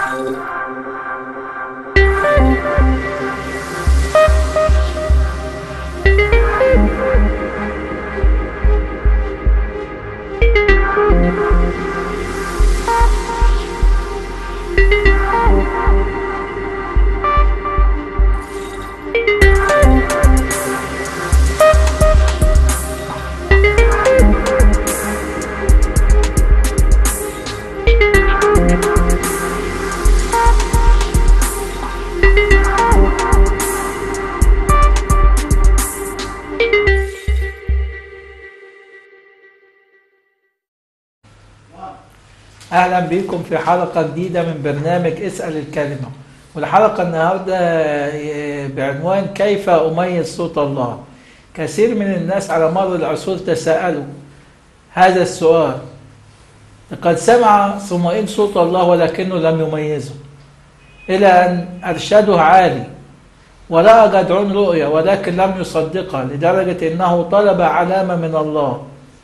أهلا بكم في حلقة جديدة من برنامج اسأل الكلمة، والحلقة النهاردة بعنوان كيف أميز صوت الله. كثير من الناس على مر العصور تساءلوا هذا السؤال. لقد سمع صموئيل صوت الله ولكنه لم يميزه، إلى أن أرشده عالي ورأى جدعون رؤيا ولكن لم يصدقها، لدرجة أنه طلب علامة من الله.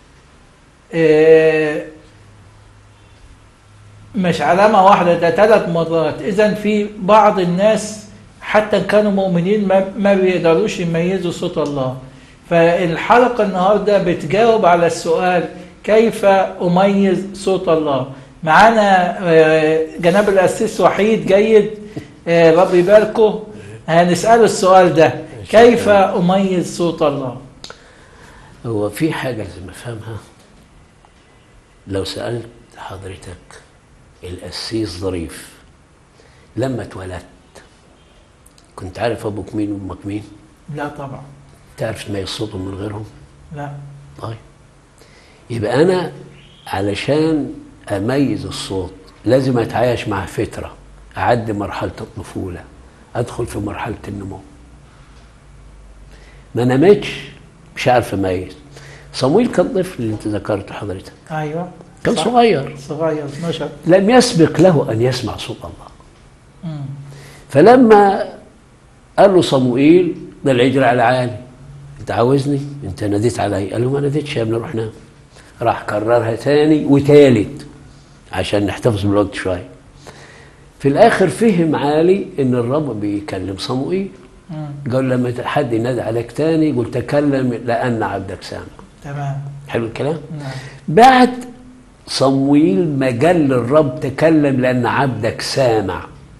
مش علامة واحدة، ده 3 مرات. إذن في بعض الناس حتى كانوا مؤمنين ما بيقدروش يميزوا صوت الله. فالحلقة النهاردة بتجاوب على السؤال كيف أميز صوت الله. معانا جناب الأسيس وحيد جيد، رب يباركه. هنسأله السؤال ده، كيف أميز صوت الله؟ هو في حاجة لازم أفهمها. لو سألت حضرتك القسيس ظريف لما اتولدت كنت عارف ابوك مين وامك مين؟ لا طبعا. تعرف تميز صوتهم من غيرهم؟ لا. طيب يبقى انا علشان اميز الصوت لازم اتعايش مع فتره، اعدي مرحله الطفوله، ادخل في مرحله النمو. ما نمتش مش عارف اميز. صمويل كان طفل اللي انت ذكرته حضرتك. ايوه كان صح. صغير 12. لم يسبق له ان يسمع صوت الله. فلما قال له صموئيل ده العجل على عالي، انت عاوزني؟ انت ناديت علي؟ قال له ما ناديتش يا ابني، روح نام. راح كررها تاني وتالت عشان نحتفظ بالوقت شويه. في الاخر فهم عالي ان الرب بيكلم صموئيل. قال لما حد ينادي عليك تاني قل تكلم لان عبدك سامع. تمام. حلو الكلام؟ نعم. بعد صموئيل ما قال للرب تكلم لان عبدك سامع،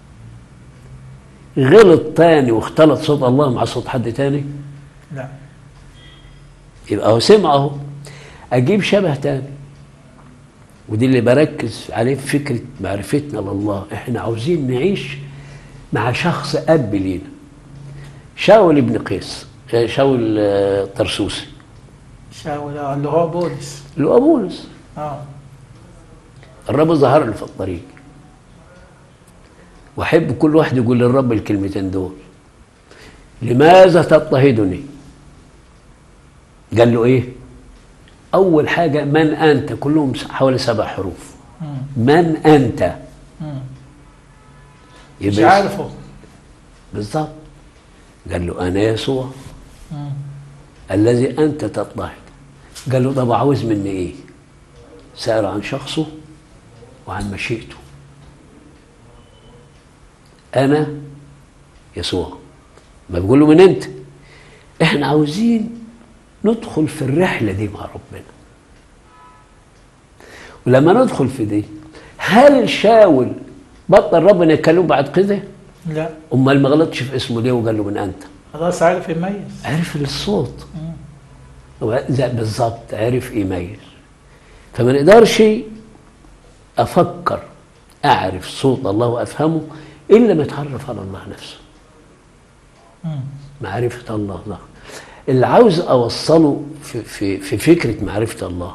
غلط تاني واختلط صوت الله مع صوت حد تاني؟ لا. يبقى هو سمعه. اجيب شبه تاني، ودي اللي بركز عليه في فكره معرفتنا لله. احنا عاوزين نعيش مع شخص اب لينا. شاول ابن قيس، شاول طرسوسي. شاول اللي هو بولس. اللي هو بولس. الرب ظهر له في الطريق، واحب كل واحد يقول للرب الكلمتين دول. لماذا تضطهدني؟ قال له ايه؟ اول حاجه من انت؟ كلهم حوالي 7 حروف. من انت؟ مش عارفه بالظبط. قال له انا يسوع الذي انت تضطهد. قال له طب عاوز مني ايه؟ سأل عن شخصه وعن مشيئته. انا يسوع. ما بيقول له من انت؟ احنا عاوزين ندخل في الرحله دي مع ربنا. ولما ندخل في دي، هل شاول بطل ربنا يكلمه بعد كده؟ لا. امال ما غلطش في اسمه ليه وقال له من انت؟ خلاص عارف يميز. عرف الصوت. بالظبط عرف يميز. فما نقدرش افكر اعرف صوت الله وافهمه الا ما اتعرف على الله نفسه. معرفه الله ده اللي عاوز اوصله في فكره معرفه الله.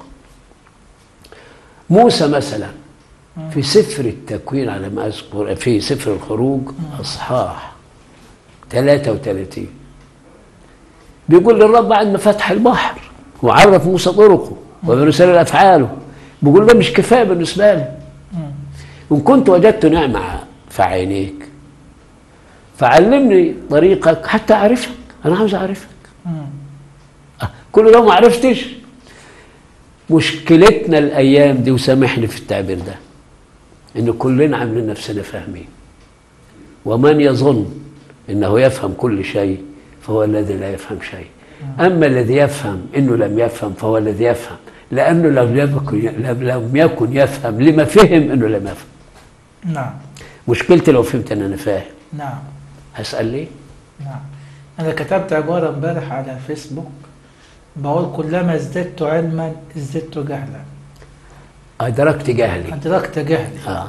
موسى مثلا في سفر التكوين على ما اذكر، في سفر الخروج اصحاح 33 بيقول للرب بعد ما فتح البحر وعرف موسى طرقه وبرسل افعاله، بيقول ده مش كفايه بالنسبه لي. ان كنت وجدت نعمه في عينيك فعلمني طريقك حتى اعرفك. انا عاوز اعرفك. كل ده ما عرفتش. مشكلتنا الايام دي، وسامحني في التعبير ده، إن كلنا عاملين نفسنا فاهمين، ومن يظن أنه يفهم كل شيء فهو الذي لا يفهم شيء. أما الذي يفهم أنه لم يفهم فهو الذي يفهم، لأنه لم يكن يفهم لما فهم أنه لم يفهم. نعم. مشكلتي لو فهمت أن أنا فاهم. نعم. هسأل ليه؟ نعم. أنا كتبت عبارة امبارح على الفيسبوك بقول كلما ازددت علما ازددت جهلا. أدركت جهلي. أدركت جهلي.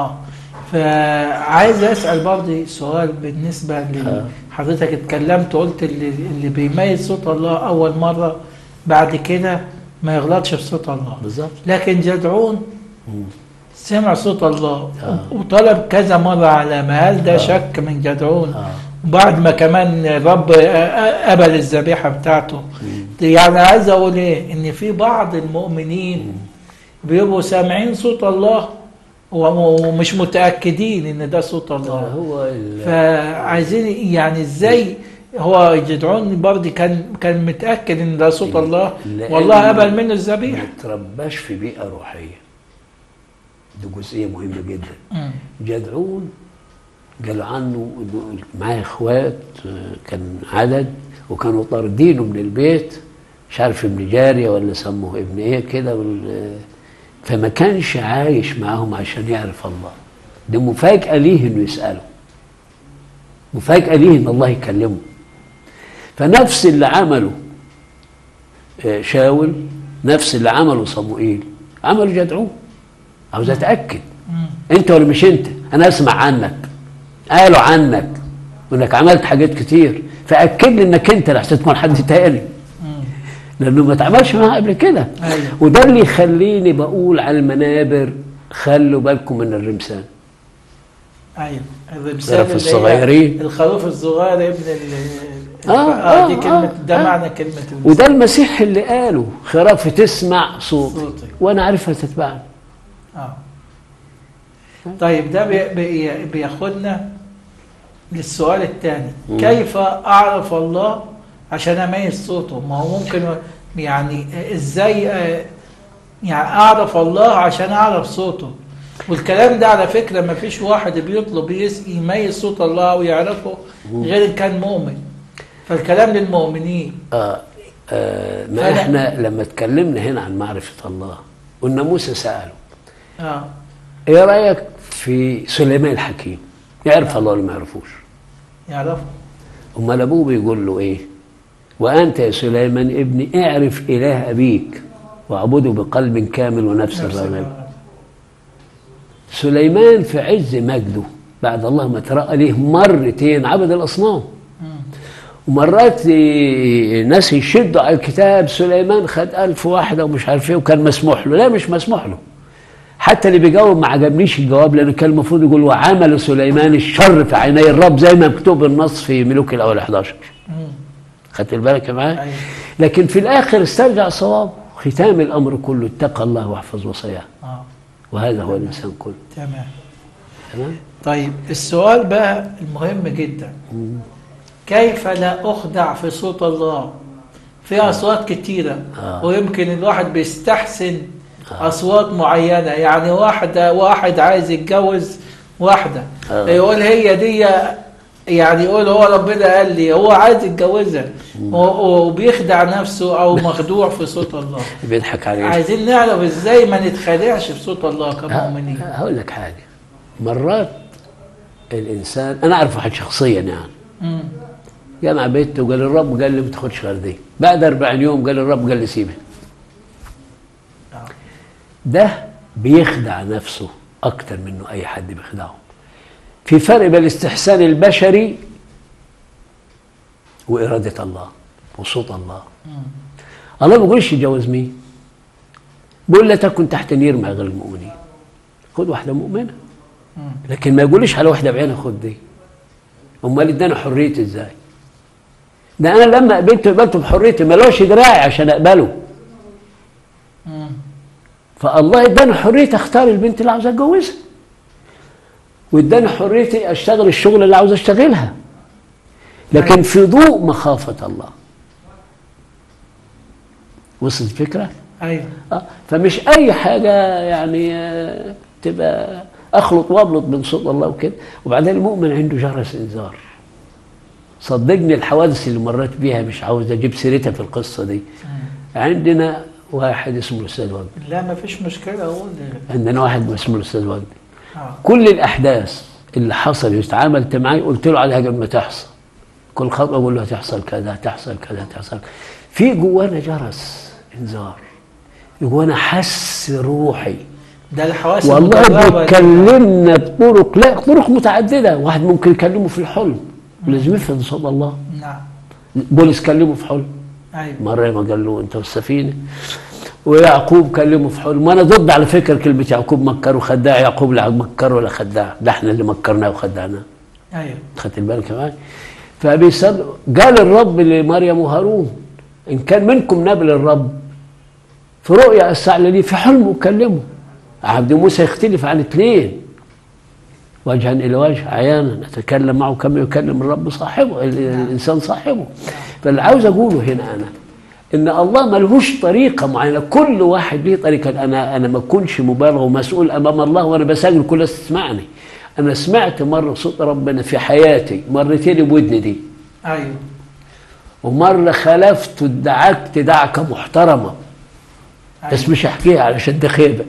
فعايز أسأل برضه سؤال بالنسبة لحضرتك اتكلمت قلت اللي بيميز صوت الله أول مرة بعد كده ما يغلطش في صوت الله. بالظبط. لكن جدعون سمع صوت الله وطلب كذا مرة علامة، هل ده شك من جدعون؟ بعد ما كمان الرب قبل الذبيحة بتاعته. يعني عايز أقول إيه؟ إن في بعض المؤمنين بيبقوا سامعين صوت الله ومش متأكدين إن ده صوت الله. فعايزين يعني إزاي هو جدعون برضه كان متأكد إن ده صوت الله والله قبل منه الذبيحة. ما ترباش في بيئة روحية، دي جزئية مهمة جدا. جدعون قالوا عنه إنه معاه إخوات كان عدد وكانوا طاردينه من البيت، مش عارف ابن جارية ولا سموه ابن إيه كده، فما كانش عايش معاهم عشان يعرف الله. دي مفاجأة ليه إنه يسأله، مفاجأة ليه إن الله يكلمه. فنفس اللي عمله شاول، نفس اللي عمله صموئيل عمله جدعون. عاوز أتأكد أنت ولا مش أنت، أنا أسمع عنك، قالوا عنك وإنك عملت حاجات كتير، فأكد لي إنك أنت لحسن تكون حد تاني، لأنه ما تعملش معاه قبل كده. وده اللي يخليني بقول على المنابر خلوا بالكم من الرمسان. ايوه الرمسان الصغيرين، الخروف الصغير ابن دي كلمة ده معنى كلمة الرمسان. وده المسيح اللي قاله خرافي تسمع صوتي وأنا عارفها تتبعني. طيب ده بياخدنا للسؤال الثاني، كيف أعرف الله عشان أميز صوته؟ ما هو ممكن يعني إزاي يعني أعرف الله عشان أعرف صوته؟ والكلام ده على فكرة ما فيش واحد بيطلب يميز صوت الله ويعرفه غير إن كان مؤمن، فالكلام للمؤمنين. ما إحنا لما اتكلمنا هنا عن معرفة الله قلنا موسى سأله إيه رأيك في سليمان الحكيم؟ يعرف الله ولا ما يعرفوش؟ يعرفه. أمال أبوه بيقول له إيه؟ وأنت يا سليمان ابني اعرف إله أبيك واعبده بقلب كامل ونفس راغب. سليمان في عز مجده بعد الله ما ترقى ليه مرتين عبد الأصنام. ومرات ناس يشدوا على الكتاب سليمان خد 1000 واحدة ومش عارف ايه وكان مسموح له. لا مش مسموح له. حتى اللي بيجاوب ما عجبنيش الجواب، لأنه كان المفروض يقول وعمل سليمان الشر في عيني الرب زي ما مكتوب النص في ملوك الأول 11. خدت بالك معايا؟ لكن في الآخر استرجع صواب. ختام الأمر كله اتقى الله واحفظ وصاياه. وهذا هو الإنسان كله. تمام. طيب السؤال بقى المهم جدا، كيف لا أخدع في صوت الله؟ في أصوات كتيرة ويمكن الواحد بيستحسن أصوات معينة. يعني واحد عايز يتجوز واحدة يقول هي دي، يعني يقول هو ربنا قال لي هو عايز يتجوزها وبيخدع نفسه أو مخدوع في صوت الله. بيضحك عليه. عايزين نعرف إزاي ما نتخدعش في صوت الله كمؤمنين. هقول لك حاجة، مرات الإنسان أنا أعرف واحد شخصيا يعني جمع بيته وقال الرب قال لي ما تاخدش غير دي، بعد 40 يوم قال الرب قال لي سيبها. ده بيخدع نفسه أكتر منه أي حد بيخدعه. في فرق بين الاستحسان البشري وإرادة الله وصوت الله. الله ما بيقولش يتجوز مين، بيقول لا تكن تحت نير مع غير المؤمنين. خد واحدة مؤمنة، لكن ما يقولش على واحدة بعينها خد دي. أمال ادانا حريتي ازاي؟ ده أنا لما قبلته بحريتي ملوش دراعي عشان أقبله. فالله اداني حريتي اختار البنت اللي عاوز اتجوزها، واداني حريتي اشتغل الشغل اللي عاوز اشتغلها، لكن في ضوء مخافة الله. وصلت الفكرة؟ ايوه. فمش اي حاجة يعني تبقى اخلط وابلط من صوت الله وكده. وبعدين المؤمن عنده جرس انذار. صدقني الحوادث اللي مريت بيها مش عاوز اجيب سيرتها في القصه دي. عندنا واحد اسمه الاستاذ وجدي. لا ما فيش مشكله اقول. عندنا واحد اسمه الاستاذ وجدي. كل الاحداث اللي حصل اتعاملت معي قلت له عليها قبل ما تحصل. كل خطوه اقول له هتحصل كذا هتحصل كذا هتحصل. في جوانا جرس انذار، جوانا حس روحي. ده الحواس والله بيكلمنا بطرق، لا طرق متعدده. واحد ممكن يكلمه في الحلم ولازم يفهم صوت الله. نعم. بولس كلمه في حلم. ايوه. مره ما قال له انت والسفينه. ويعقوب كلمه في حلم. وانا ضد على فكره كلمه يعقوب مكر وخداع. يعقوب لا مكر ولا خداع، ده احنا اللي مكرناه وخدعناه. ايوه. خدت بالك معايا؟ فبيصدق. قال الرب لمريم وهارون ان كان منكم نبي الرب في رؤيا الساعه لي في حلم وكلمه. عبد موسى يختلف عن اثنين وجها الى وجه عيانا اتكلم معه كما يكلم الرب صاحبه الانسان صاحبه. فاللي عاوز اقوله هنا انا ان الله ملهوش طريقه معينه، كل واحد ليه طريقه. انا ما اكونش مبالغ ومسؤول امام الله وانا بسجل كل الناس تسمعني. انا سمعت مره صوت ربنا في حياتي مرتين بودني دي. ايوه. ومره خلفت ودعكت دعكه محترمه. أيوة. بس مش احكيها علشان ده خيبه.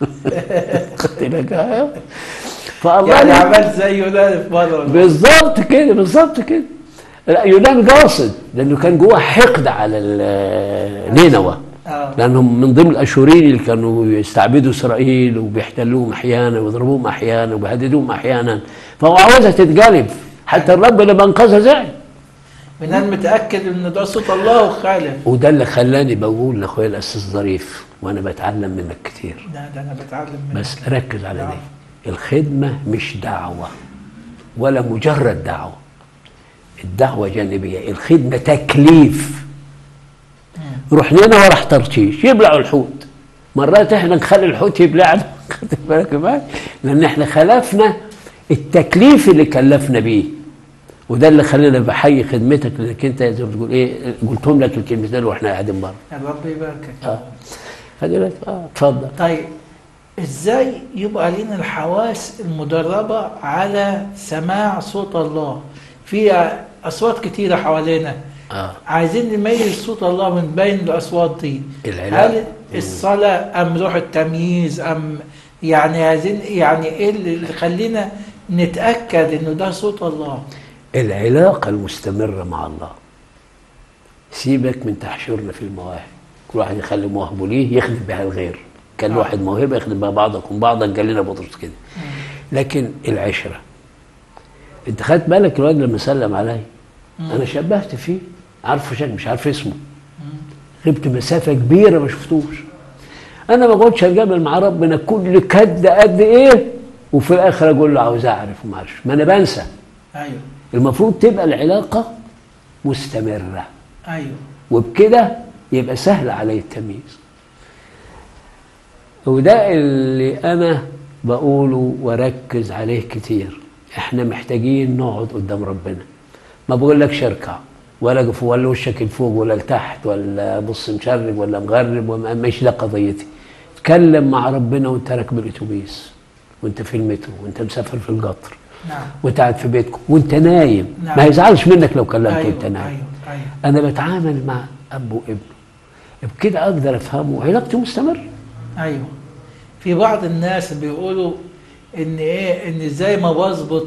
خدت بالك؟ فالله يعني عملت زي يونان في مره. بالظبط كده بالظبط كده. لا يونان قاصد لانه كان جواه حقد على نينوى. لانهم من ضمن الاشوريين اللي كانوا يستعبدوا اسرائيل وبيحتلوهم احيانا ويضربوهم احيانا وبيهددوهم احيانا، فهو عاوزها تتقلب. حتى الرب لما انقذها زعل. يونان متاكد ان ده صوت الله وخالف. وده اللي خلاني بقول لاخويا الاسيس ظريف وانا بتعلم منك كتير. ده انا بتعلم منك. بس ركز على دي. الخدمه مش دعوه ولا مجرد دعوه. الدعوه جانبيه، الخدمه تكليف. روح لنا وراح ترشيش يبلعوا الحوت. مرات احنا نخلي الحوت يبلعنا. خدت بالك معايا؟ لان احنا خلفنا التكليف اللي كلفنا بيه. وده اللي خلينا بحيي خدمتك لانك انت زي ما بتقول ايه قلتهم لك الكلمتين واحنا قاعدين بره. الرب يباركك. خلي بالك. اتفضل. طيب ازاي يبقى لنا الحواس المدربه على سماع صوت الله؟ في اصوات كتيره حوالينا. عايزين نميز صوت الله من بين الاصوات دي. هل الصلاه ام روح التمييز ام يعني عايزين يعني ايه اللي يخلينا نتاكد انه ده صوت الله؟ العلاقه المستمره مع الله. سيبك من تحشرنا في المواهب. كل واحد يخلي مواهبه ليه يخدم بها الغير. كان واحد موهبه يخدم بها بعضكم بعضا. قال لنا بطرس كده. لكن العشره، انت خدت بالك الواد لما سلم علي انا شبهت فيه، عارفه شكل مش عارف اسمه. غبت مسافه كبيره ما شفتوش. انا ما بقعدش اجامل مع ربنا كل كد قد ايه وفي الاخر اقول له عاوز اعرف وما اعرفش، ما انا بنسى. ايوه. المفروض تبقى العلاقه مستمره. ايوه. وبكده يبقى سهل علي التمييز. وده اللي انا بقوله واركز عليه كتير. احنا محتاجين نقعد قدام ربنا. ما بقولكش اركع ولا قف ولا وشك لفوق ولا لتحت ولا بص مشرق ولا مغرب، مش ده قضيتي. اتكلم مع ربنا وانت راكب الاتوبيس وانت في المترو وانت مسافر في القطر. نعم. وانت قاعد في بيتكم وانت نايم. نعم. ما يزعلش منك لو كلمته. أيوه. وانت نايم. أيوه. أيوه. انا بتعامل مع اب وابنه بكده اقدر افهمه وعلاقتي مستمر. ايوه. في بعض الناس بيقولوا ان ايه ان ازاي ما بظبط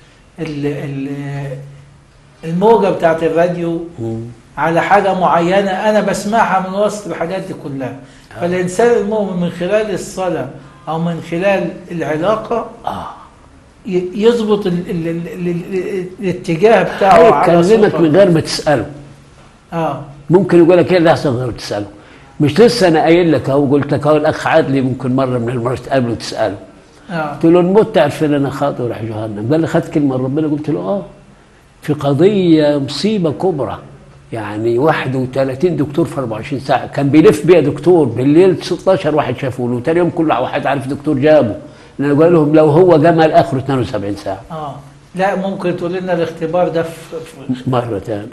الموجه بتاعت الراديو على حاجه معينه انا بسمعها من وسط الحاجات دي كلها. فالانسان المؤمن من خلال الصلاه او من خلال العلاقه يظبط الاتجاه بتاعه على صوته. يكلمك من غير ما تساله. ممكن يقول لك ايه اللي هيحصل من غير ما تساله. مش لسه انا قايل لك اهو قلت لك اهو الاخ عادلي ممكن مره من المرات تقابله وتساله. قلت له الموت تعرف ان انا خاطئ وراح جهنم. قال لي خدت كلمه من ربنا. قلت له في قضيه مصيبه كبرى. يعني 31 دكتور في 24 ساعه كان بيلف بيها دكتور بالليل 16 واحد شافوه له وثاني يوم كل واحد عارف دكتور جابه. انا قال لهم لو هو جمل اخره 72 ساعه. لا ممكن تقول لنا الاختبار ده في مره ثانيه.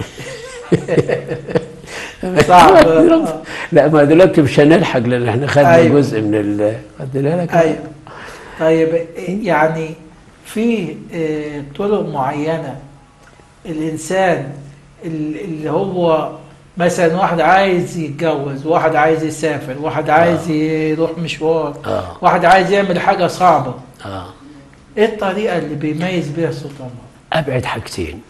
صعب. لا ما دلوقتي مش هنلحق لان احنا خدنا. أيوة. جزء من خدت بالك. ايوه. طيب يعني في طرق معينة الإنسان اللي هو مثلا واحد عايز يتجوز، واحد عايز يسافر، واحد عايز يروح مشوار، واحد عايز يعمل حاجة صعبة، ايه الطريقة اللي بيميز بيها صوت الله؟ ابعد حاجتين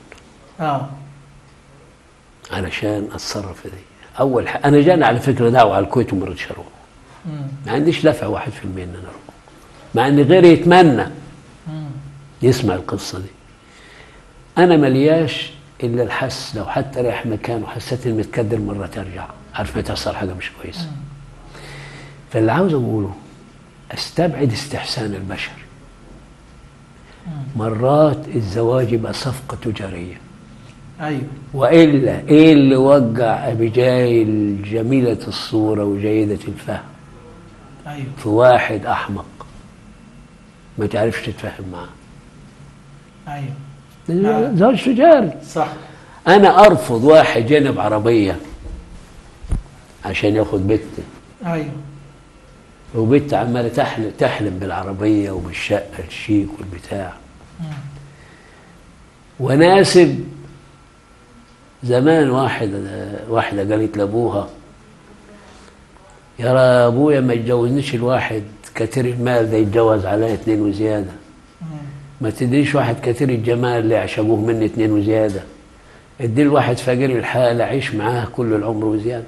علشان اتصرف في دي. اول حاجه، انا جاني على فكره دعوه على الكويت وما رضيتش اروح. ما عنديش دفع 1% ان انا اروح، مع ان غيري يتمنى يسمع القصه دي. انا ملياش الا الحس، لو حتى رايح مكان وحسيت اني متكدر مره ترجع، عارف ما تحصل حاجه مش كويسه. فاللي عاوز اقوله استبعد استحسان البشر. مرات الزواج يبقى صفقه تجاريه. ايوه. والا ايه اللي وقع ابيجايل جميله الصوره وجيده الفهم؟ ايوه. في واحد احمق ما تعرفش تتفاهم معاه. ايوه. زواج تجاري. صح. انا ارفض واحد جانب عربيه عشان ياخد بنتي. ايوه. وبنت عماله تحلم بالعربيه وبالشقه الشيك والبتاع. وناسب زمان واحده قالت لابوها: يا ابويا ما يتجوزنيش الواحد كثير المال ده، يتجوز عليا 2 وزياده. ما تدريش واحد كثير الجمال اللي يعشقوه مني 2 وزياده. ادي الواحد فقير الحال اعيش معاه كل العمر وزياده.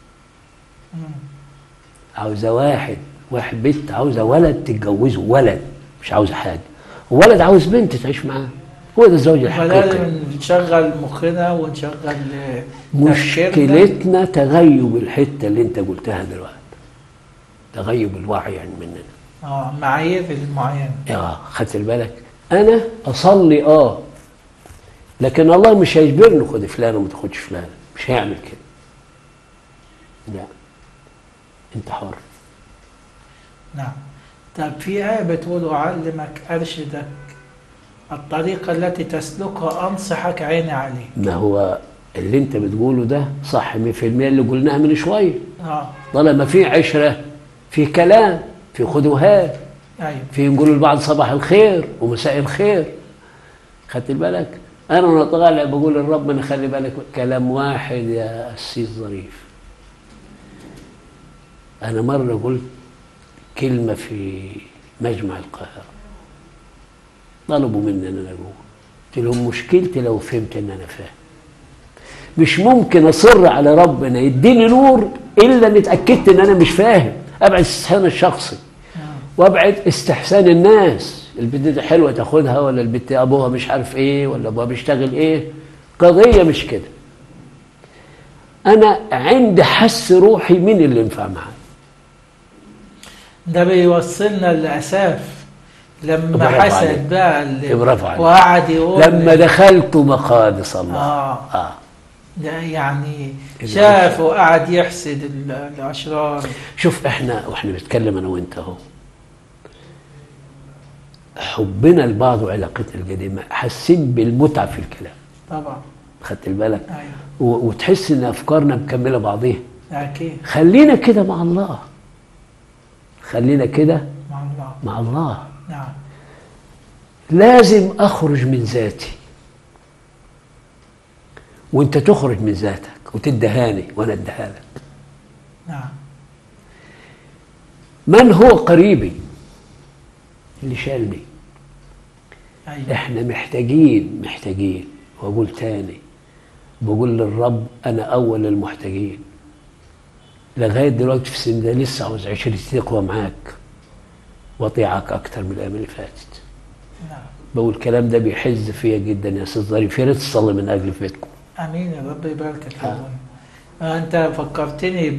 عاوزه واحد بنت، عاوزه ولد تتجوزه، ولد مش عاوزه حاجه، وولد عاوز بنت تعيش معاه. هو ده الزوج الحقيقي. لازم نشغل مخنا ونشغل مشكلتنا تغيب الحته اللي انت قلتها دلوقتي، تغيب الوعي يعني مننا. معايير المعينه. خدت بالك؟ انا اصلي لكن الله مش هيجبرني خد فلان وما تاخدش فلان، مش هيعمل كده. لا، انت حر. نعم. طب في آية بتقول: أعلمك أرشدك الطريقة التي تسلكها أنصحك عيني عليه. ما هو اللي انت بتقوله ده صح 100% اللي قلناها من شويه. طالما في عشره، في كلام، في خدوهات. ايوه. في نقول لبعض صباح الخير ومساء الخير. خدت بالك؟ انا وانا طالع بقول لربنا خلي بالك كلام واحد يا قسيس ظريف. انا مره قلت كلمه في مجمع القاهره، طلبوا مني ان انا اقول، قلت لهم مشكلتي لو فهمت ان انا فاهم. مش ممكن اصر على ربنا يديني نور الا ان اتاكدت ان انا مش فاهم. ابعد استحسان الشخصي وابعد استحسان الناس. البنت دي حلوه تاخدها، ولا البنت ابوها مش عارف ايه، ولا ابوها بيشتغل ايه. قضيه مش كده. انا عندي حس روحي مين اللي ينفع معايا. ده بيوصلنا للاساف لما حسد بقى وقعد يقول لما دخلت مقادس الله. ده يعني شاف وقعد يحسد الاشرار. شوف احنا واحنا بنتكلم انا وانت اهو، حبنا لبعض وعلاقتنا القديمه حاسين بالمتعه في الكلام. طبعا. خدت بالك؟ ايوه. وتحس ان افكارنا مكمله بعضيها. اكيد. خلينا كده مع الله. خلينا كده مع الله. مع الله. نعم. لازم اخرج من ذاتي وانت تخرج من ذاتك وتدهاني وانا اديها لك. نعم. من هو قريبي؟ اللي شالني. أيوة. احنا محتاجين واقول تاني، بقول للرب انا اول المحتاجين. لغايه دلوقتي في السن ده لسه عاوز 20 تقوى معاك واطيعك اكتر من الايام اللي فاتت. نعم. بقول الكلام ده بيحز فيا جدا يا استاذ ظريف، يا ريت تصلي من اجل في بيتكم. امين يا رب يباركك يا ابويا. انت فكرتني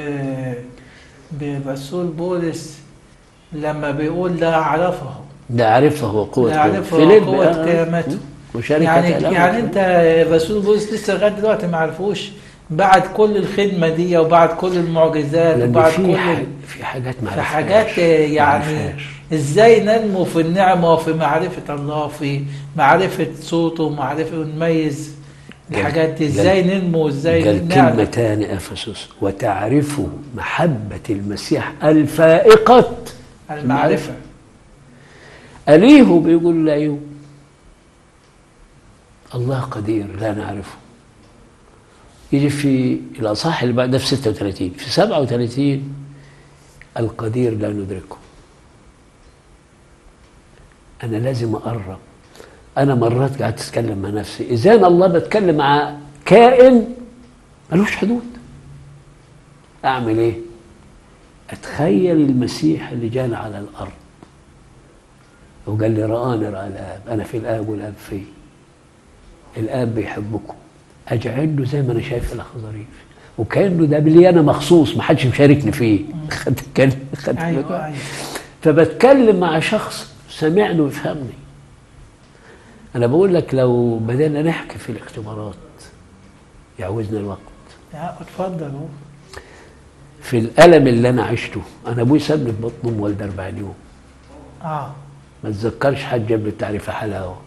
برسول بولس لما بيقول لا اعرفه. ده عرفه وقوة قيامته. يعني انت رسول بولس لسه لغايه دلوقتي ما عرفوش بعد كل الخدمه دي وبعد كل المعجزات وبعد في حاجات ما عرفهاش. في حاجات يعني ازاي ننمو في النعمه وفي معرفه الله، في معرفه صوته ومعرفه ونميز الحاجات دي. ازاي ننمو ازاي قال كلمه ثانيه افسس: وتعرفوا محبه المسيح الفائقه المعرفه. أليه بيقول لأيوب الله قدير لا نعرفه. يجي في الأصحاح اللي بعده في 36 في 37 القدير لا ندركه. أنا لازم أقرب. أنا مرات قاعد أتكلم مع نفسي إذا الله بتكلم مع كائن ملوش حدود، أعمل إيه؟ أتخيل المسيح اللي جانا على الأرض وقال لي رآني رأى الآب، أنا في الآب والآب في الآب بيحبكم، أجعله زي ما أنا شايف الأخ ظريف، وكأنه ده بلي أنا مخصوص ما حدش مشاركني فيه. أيوة. فبتكلم مع شخص سمعني ويفهمني. أنا بقول لك لو بدأنا نحكي في الاختبارات يعوزنا الوقت. اتفضل. في الألم اللي أنا عشته، أنا أبوي سابني في بطن أم والدي 40 يوم. ما تذكرش حد جاب لي التعريف حلاوة.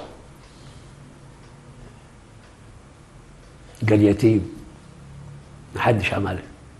قال يتيم محدش عملها.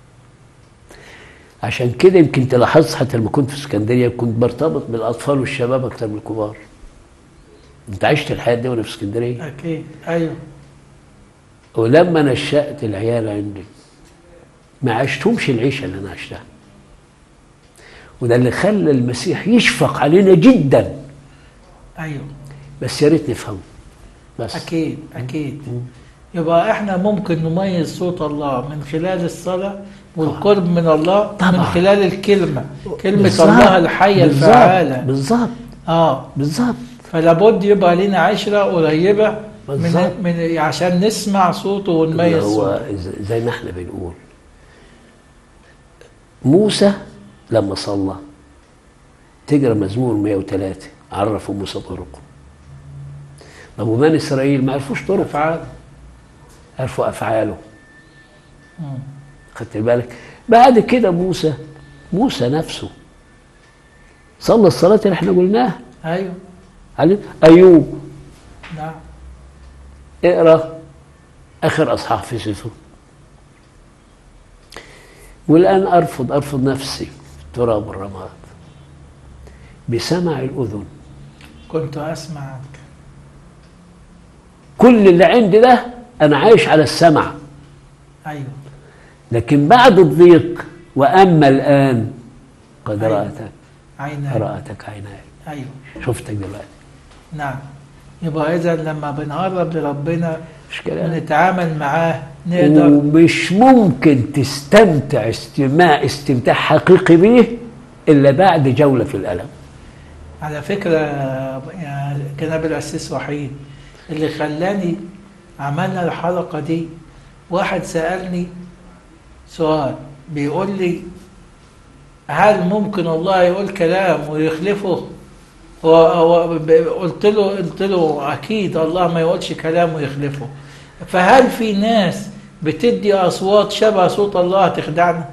عشان كده يمكن تلاحظت حتى لما كنت في اسكندريه كنت برتبط بالاطفال والشباب اكتر من الكبار. انت عشت الحياه دي وانا في اسكندريه؟ اكيد. ايوه. ولما نشأت العيال عندي ما عشتهمش العيشه اللي انا عشتها. وده اللي خلى المسيح يشفق علينا جدا. ايوه. بس يا ريت نفهمه. بس اكيد اكيد. يبقى احنا ممكن نميز صوت الله من خلال الصلاة والقرب من الله طبعا. من خلال الكلمة، كلمة بالزبط. الله الحية الفعالة. بالظبط. بالظبط. فلابد يبقى لنا عشرة قريبة من عشان نسمع صوته ونميز هو صوته. زي ما احنا بنقول موسى لما صلى تقرا مزمور 103 عرفوا موسى طرقه. طب وبني اسرائيل ما عرفوش طرقه، افعال، عرفوا افعاله. خدت بالك؟ بعد كده موسى نفسه صلى الصلاه اللي احنا قلناها. ايوه. ايوب. نعم. اقرا اخر اصحاح في سفره. والان ارفض نفسي في التراب والرماد بسمع الاذن كنت اسمعك. كل اللي عندي ده انا عايش على السمع. ايوه. لكن بعد الضيق واما الان قد رأتك عيناي. ايوه. شفتك دلوقتي. نعم. يبقى اذا لما بنقرب لربنا ونتعامل معاه نقدر، ومش ممكن تستمتع استمتاع حقيقي بيه الا بعد جوله في الالم. على فكره يا جناب الأسيس وحيد، اللي خلاني عملنا الحلقه دي واحد سالني سؤال بيقول لي هل ممكن الله يقول كلام ويخلفه؟ قلت له اكيد الله ما يقولش كلام ويخلفه. فهل في ناس بتدي اصوات شبه صوت الله تخدعنا؟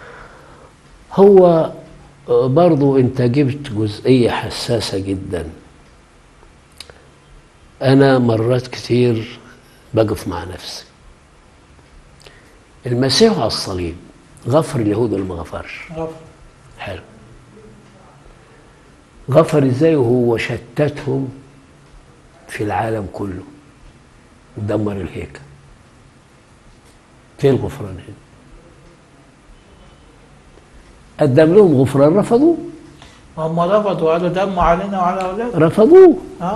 هو برضو انت جبت جزئيه حساسه جدا. انا مرات كتير بقف مع نفسي. المسيح على الصليب غفر اليهود ولا ما غفرش؟ غفر. حلو. غفر ازاي وهو شتتهم في العالم كله ودمر الهيكل؟ فين الغفران هنا؟ قدم لهم غفران رفضوه. هم رفضوا وقالوا دموا علينا وعلى اولادنا. رفضوه.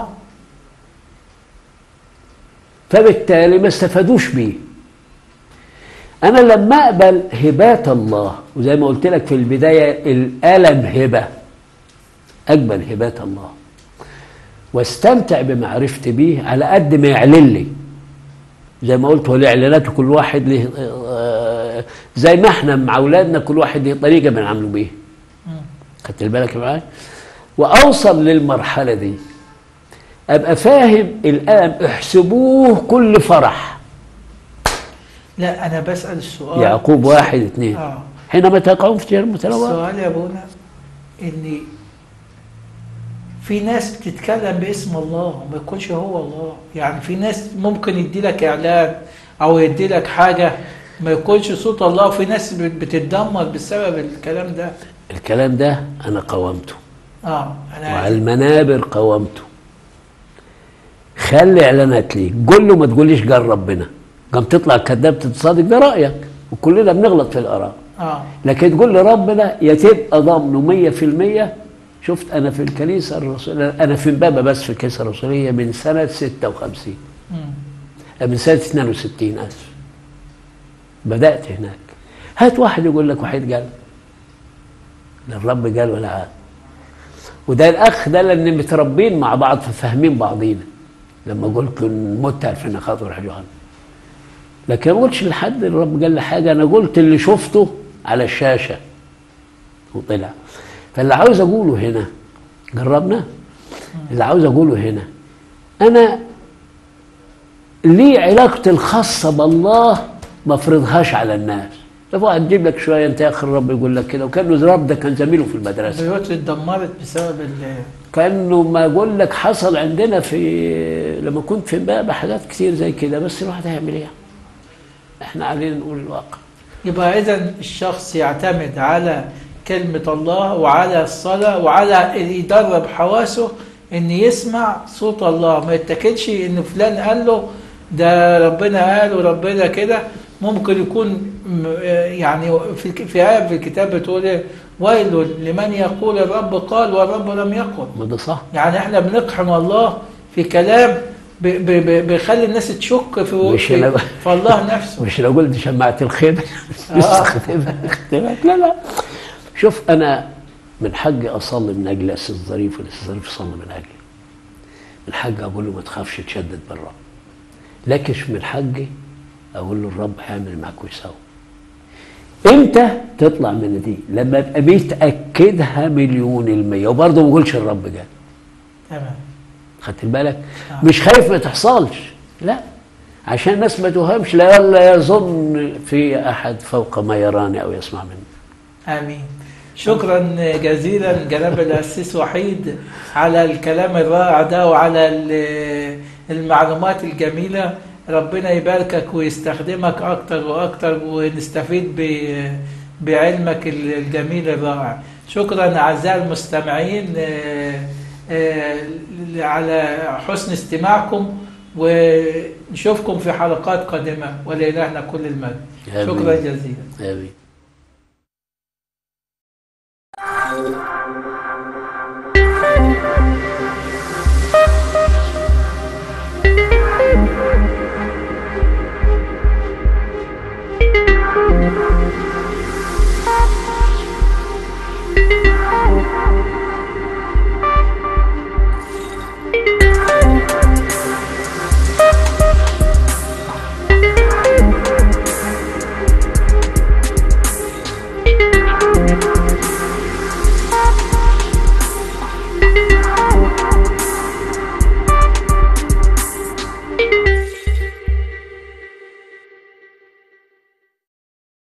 فبالتالي ما استفادوش بيه. أنا لما أقبل هبات الله، وزي ما قلت لك في البداية الألم هبة، أقبل هبات الله واستمتع بمعرفتي بيه على قد ما يعلن لي. زي ما قلت والإعلانات كل واحد له، زي ما احنا مع أولادنا كل واحد له طريقة بنعمله بيه. خدت بالك معايا؟ وأوصل للمرحلة دي أبقى فاهم الألم احسبوه كل فرح. لا أنا بسأل السؤال. يعقوب 1:2 حينما تقعون في تجارب متنوعة. السؤال يا أبونا إن في ناس بتتكلم باسم الله وما يكونش هو الله. يعني في ناس ممكن يدي لك إعلان أو يدي لك حاجة ما يكونش صوت الله، وفي ناس بتتدمر بسبب الكلام ده. الكلام ده أنا قاومته وعلى المنابر قومته. خلي اعلانات ليك، قول له ما تقوليش قال ربنا، قام تطلع كذاب تتصادق، ده رايك وكلنا بنغلط في الاراء. لكن تقول لي ربنا يا تبقى ضامنه 100%. شفت انا في الكنيسه الرسوليه، انا في امبابه بس في الكنيسه الرسوليه من سنه 56 من سنه 62 اسف، بدات هناك. هات واحد يقول لك واحد قال لا الرب قال ولا عاد. وده الاخ ده لان متربين مع بعض ففاهمين بعضينا. لما قلت مت عارفين خاطر حاجه، لكن ما قلتش لحد الرب قال لي حاجه، انا قلت اللي شفته على الشاشه وطلع. فاللي عاوز اقوله هنا جربنا، اللي عاوز اقوله هنا انا ليه علاقتي الخاصه بالله ما افرضهاش على الناس. طب واحد تجيب لك شويه انت يا اخي الرب يقول لك كده، وكانه الرب ده كان زميله في المدرسه. البيوت اتدمرت بسبب كانه ما اقول لك حصل عندنا في لما كنت في امبابه حاجات كتير زي كده، بس الواحد هيعمل ايه؟ احنا علينا نقول الواقع. يبقى اذا الشخص يعتمد على كلمة الله وعلى الصلاة وعلى يدرب حواسه ان يسمع صوت الله، ما يتكلش ان فلان قال له ده ربنا قال وربنا كده. ممكن يكون يعني في آية في الكتاب بتقول ويل لمن يقول الرب قال والرب لم يقل. ما ده صح. يعني احنا بنقحم الله في كلام بيخلي الناس تشك في الله نفسه. مش لو قلت شماعة الخيمة لا شوف أنا من حقي أصلي من أجل أساس ظريف، والأساس ظريف يصلي من أجلي. من حقي أقول له ما تخافش تشدد بالرب، لكن من حقي أقول له الرب هيعمل معاك ويساوي. إمتى تطلع من دي؟ لما أبقى متأكدها 100%، وبرضه ما أقولش الرب قال. تمام. خدت بالك؟ مش خايف ما تحصلش، لا، عشان الناس ما توهمش، لا يظن في أحد فوق ما يراني أو يسمع مني. آمين. شكرا جزيلا جناب الأسيس وحيد على الكلام الرائع ده وعلى المعلومات الجميلة. ربنا يباركك ويستخدمك أكتر وأكتر ونستفيد بعلمك الجميل الرائع. شكرا أعزائي المستمعين على حسن استماعكم، ونشوفكم في حلقات قادمة، ولإلهنا كل المجد. شكرا جزيلا. آمين.